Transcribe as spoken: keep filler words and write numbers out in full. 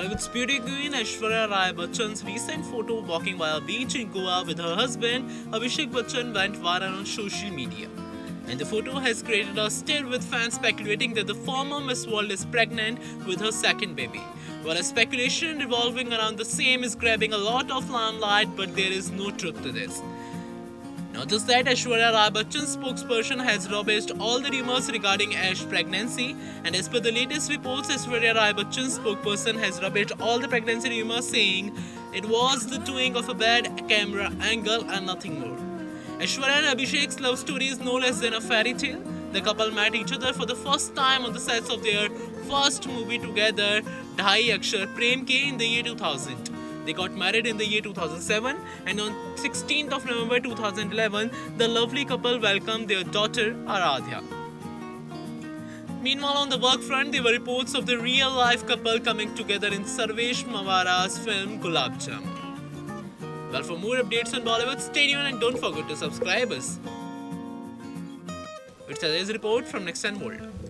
Bollywood's beauty queen Aishwarya Rai Bachchan's recent photo walking by a beach in Goa with her husband Abhishek Bachchan went viral on social media. And the photo has created a stir with fans speculating that the former Miss World is pregnant with her second baby. While a speculation revolving around the same is grabbing a lot of limelight, but there is no truth to this. Not just that, Aishwarya Rai Bachchan's spokesperson has rubbished all the rumors regarding Ash's pregnancy, and as per the latest reports, Aishwarya Rai Bachchan's spokesperson has rubbished all the pregnancy rumors, saying it was the doing of a bad camera angle and nothing more. Aishwarya and Abhishek's love story is no less than a fairy tale. The couple met each other for the first time on the sets of their first movie together, Dhai Akshar Prem Ke, in the year two thousand. They got married in the year two thousand seven, and on sixteenth of November two thousand eleven, the lovely couple welcomed their daughter Aradhya. Meanwhile, on the work front, there were reports of the real-life couple coming together in Sarvesh Mawara's film Gulab Jamun. Well, for more updates on Bollywood, stay tuned and don't forget to subscribe us. It's today's report from Next ten World.